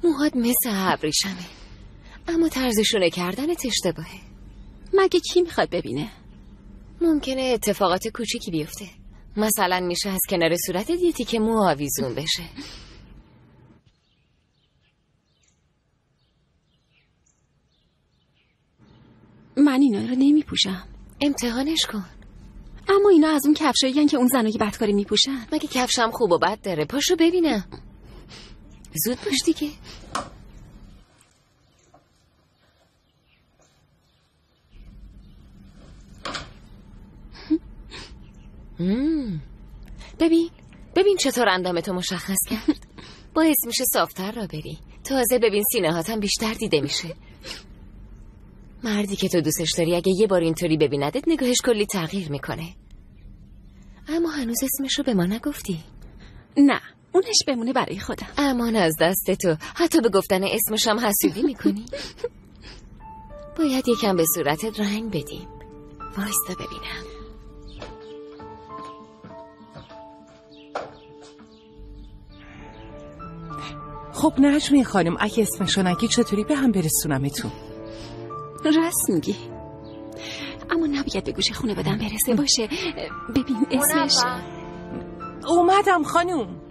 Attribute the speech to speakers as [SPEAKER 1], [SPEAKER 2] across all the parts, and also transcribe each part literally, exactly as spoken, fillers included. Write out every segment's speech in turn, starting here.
[SPEAKER 1] موهات مثل ابریشمه، اما طرزشونه کردنت اشتباهه.
[SPEAKER 2] مگه کی میخواد ببینه؟
[SPEAKER 1] ممکنه اتفاقات کوچیکی بیفته. مثلا میشه از کنار صورتت یه تیکه مو آویزون بشه.
[SPEAKER 2] من اینا رو نمیپوشم.
[SPEAKER 1] امتحانش کن.
[SPEAKER 2] اما اینا از اون کفشایین که اون زنای بدکاری میپوشن.
[SPEAKER 1] مگه کفشم خوب و بد داره؟ پاشو ببینم. زود باش دیگه. مم. ببین ببین چطور اندامتو مشخص کرد. باعث میشه صافتر را بری. تازه ببین سینه هاتم بیشتر دیده میشه. مردی که تو دوستش داری اگه یه بار اینطوری ببیندت نگاهش کلی تغییر میکنه. اما هنوز اسمشو به ما نگفتی.
[SPEAKER 2] نه، اونش بمونه برای خودم.
[SPEAKER 1] امان از دست تو. حتی به گفتن اسمش هم حسودی میکنی. باید یکم به صورتت رنگ بدیم. وایستا ببینم.
[SPEAKER 3] خب نجمی خانم، اگه اسمشو نگی چطوری به هم برسونمتون؟
[SPEAKER 2] راست میگی، اما نباید به گوش خونه بدم برسه. باشه ببین اسمش.
[SPEAKER 3] اومدم خانم.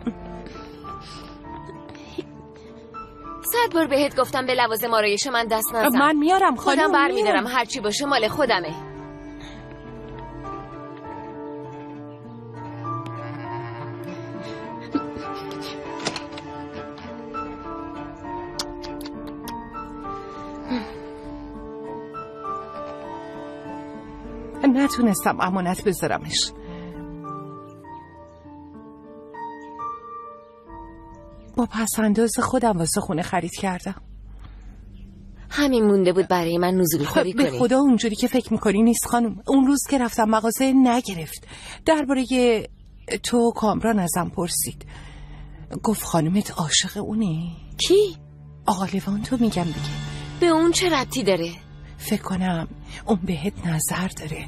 [SPEAKER 1] صد بار بهت گفتم به لوازم آرایش من دست نزن.
[SPEAKER 3] من میارم خانم.
[SPEAKER 1] خودم بر میدارم، هرچی باشه مال خودمه.
[SPEAKER 3] نتونستم امانت بذارمش. با پسنداز خودم واسه خونه خرید کردم.
[SPEAKER 1] همین مونده بود برای من نزول خوری کنی.
[SPEAKER 3] به خدا اونجوری که فکر میکنی نیست خانم. اون روز که رفتم مغازه نگرفت. درباره تو کامران ازم پرسید، گفت خانمت عاشق اونه؟
[SPEAKER 1] کی؟
[SPEAKER 3] آقا لوانتو میگم دیگه.
[SPEAKER 1] به اون چه ربطی داره؟
[SPEAKER 3] فکر کنم اون بهت نظر داره.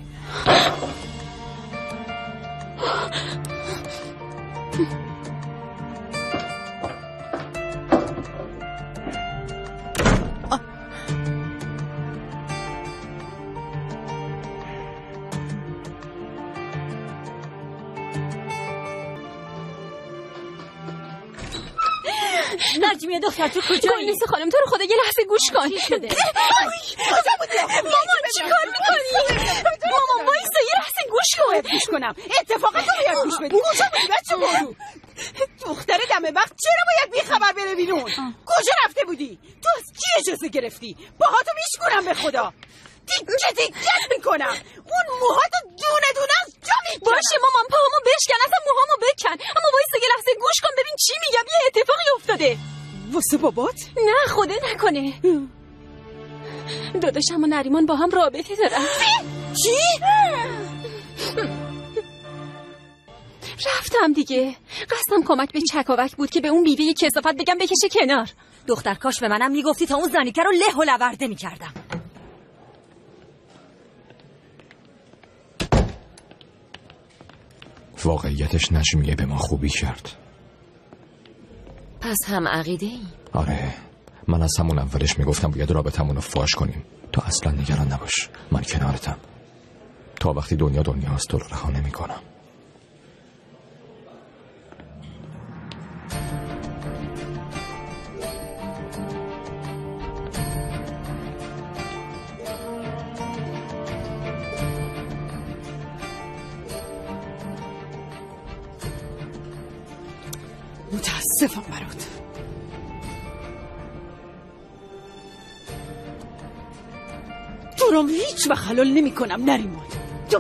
[SPEAKER 2] نجمیه دختر تو کجایی؟ گلنس خانم تو رو خدا یه لحظه گوش کن.
[SPEAKER 4] چی شده؟
[SPEAKER 2] کجا بوده؟ مامان چی کار میکنی؟ مامان وایسا یه لحظه گوش کن.
[SPEAKER 4] گوش کنم اتفاقا تو باید گوش بدی. کجا بودی بچه برو؟ دختر دم وقت چرا باید بی خبر بره بیرون؟ کجا رفته بودی؟ تو از کی اجازه گرفتی؟ باهاتو میشکنم به خدا. تیکه تیکت میکنم. اون موهاتو دونه دونه از جا میکنم.
[SPEAKER 2] باشه مامان پاهامو بشکن، اصلا موهامو بکن، اما وایسا یه لحظه گوش کن ببین چی میگم. یه اتفاقی افتاده.
[SPEAKER 4] واسه بابات؟
[SPEAKER 2] نه خدا نکنه. داداشم و نریمان با هم رابطه دارن.
[SPEAKER 4] چی؟
[SPEAKER 2] رفتم دیگه. قصدم کمک به چکاوک بود که به اون بیوه کثافت بگم بکشه کنار.
[SPEAKER 5] دختر کاش به منم میگفتی تا اون زنیکه رو له و لورده میکردم.
[SPEAKER 6] واقعیتش نجمیه به ما خوبی کرد.
[SPEAKER 1] پس هم عقیده ای؟
[SPEAKER 6] آره، من از همون اولش میگفتم باید رابطمون رو فاش کنیم. تو اصلا نگران نباش، من کنارتم. تا وقتی دنیا دنیا هست تو رو رها نمی‌کنم.
[SPEAKER 4] متاسفم برات. تو رو هیچ وقت حلال نمی کنم نریمان. تو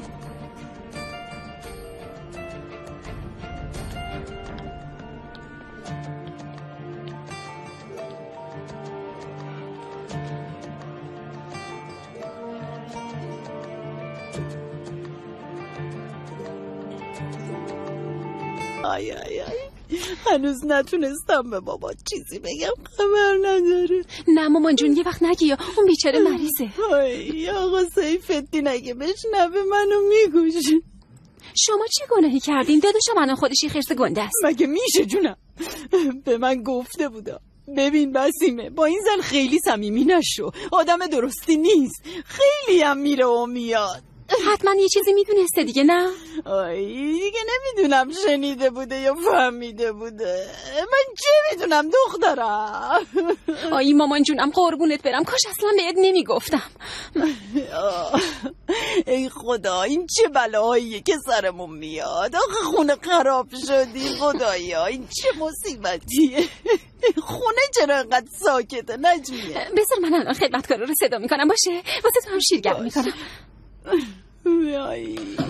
[SPEAKER 4] آی آی آی هنوز نتونستم به بابا چیزی بگم، خبر نداره.
[SPEAKER 2] نه مامان جون یه وقت نگی، اون بیچاره مریضه.
[SPEAKER 4] آی آقا سیف‌الدین اگه بشنوه منو میگوشه.
[SPEAKER 2] شما چه گناهی کردین؟ داداشم الان خودش یه خرس گنده است.
[SPEAKER 4] مگه میشه جونم؟ به من گفته بودا ببین بسیمه، با این زن خیلی صمیمی نشو، آدم درستی نیست، خیلی هم میره و میاد.
[SPEAKER 2] حتما یه چیزی میدونسته دیگه، نه؟
[SPEAKER 4] آی دیگه نمیدونم شنیده بوده یا فهمیده بوده، من چه میدونم دخترم.
[SPEAKER 2] آی مامان جونم قربونت برم، کاش اصلا بهت نمیگفتم.
[SPEAKER 4] ای خدا این چه بلاییه که سرمون میاد، آخه خونه خراب شدی خدایا، این چه مصیبتیه. خونه چرا انقدر ساکته نجمیه؟
[SPEAKER 2] بذار من الان خدمتکارا رو صدا میکنم، باشه؟ واسه تو هم شیرگرم میکنم.
[SPEAKER 4] آی